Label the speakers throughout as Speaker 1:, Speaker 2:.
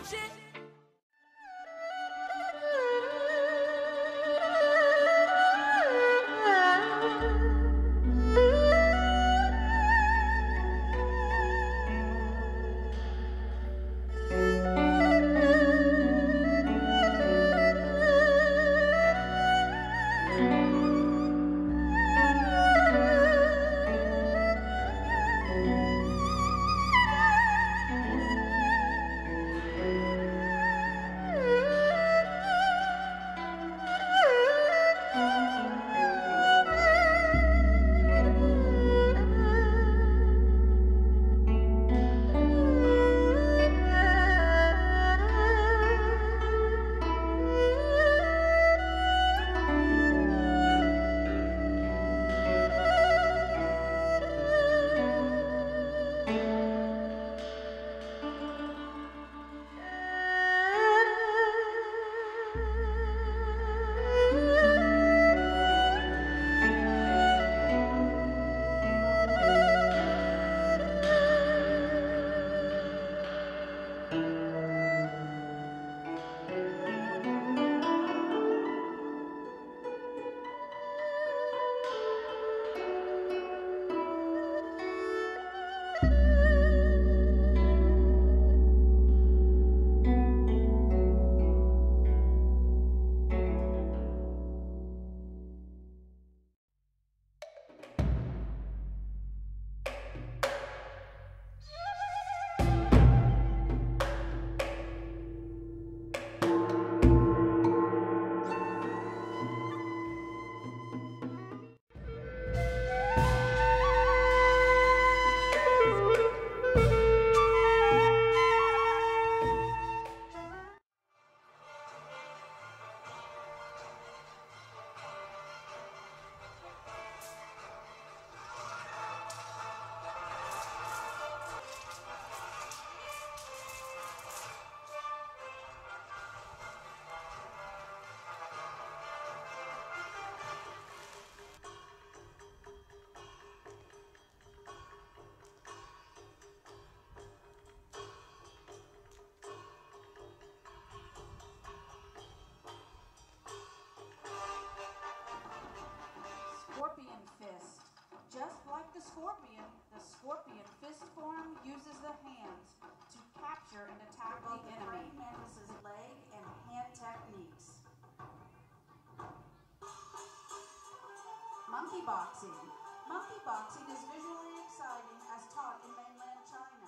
Speaker 1: shit.
Speaker 2: Scorpion fist. Just like the scorpion fist form uses the hands to capture and attack the enemy. Mantis's leg and hand techniques. Monkey boxing. Monkey boxing is visually exciting as taught in mainland China.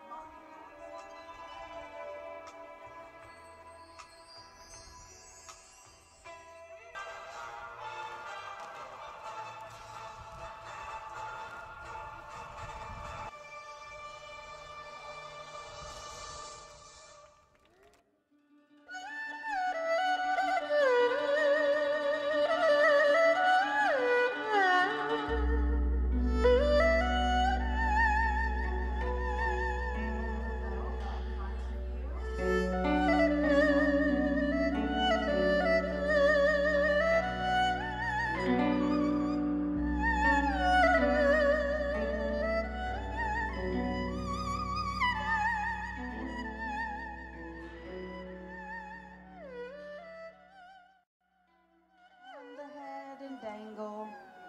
Speaker 2: Dangle.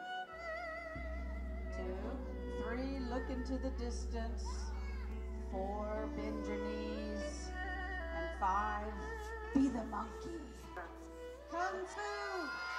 Speaker 2: 2, 3, look into the distance. 4, bend your knees. And 5, be the monkey. Kung Fu!